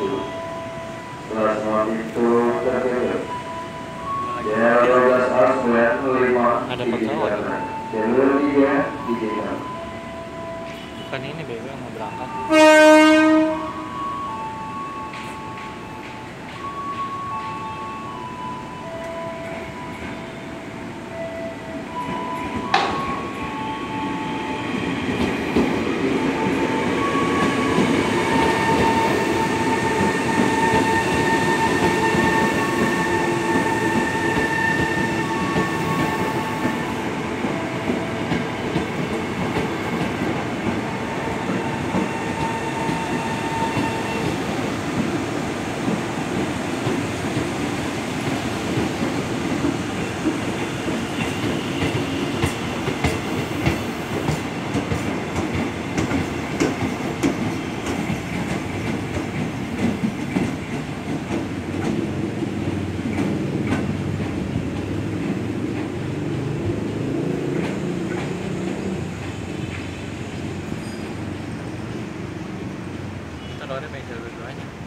Setelah semua itu tertutup, jalur 12 arus mulai 5 Ada di pesawat. kanan, jalur 3 di kanan. Bukan ini BW yang mau berangkat. Telurnya meja dua-duanya.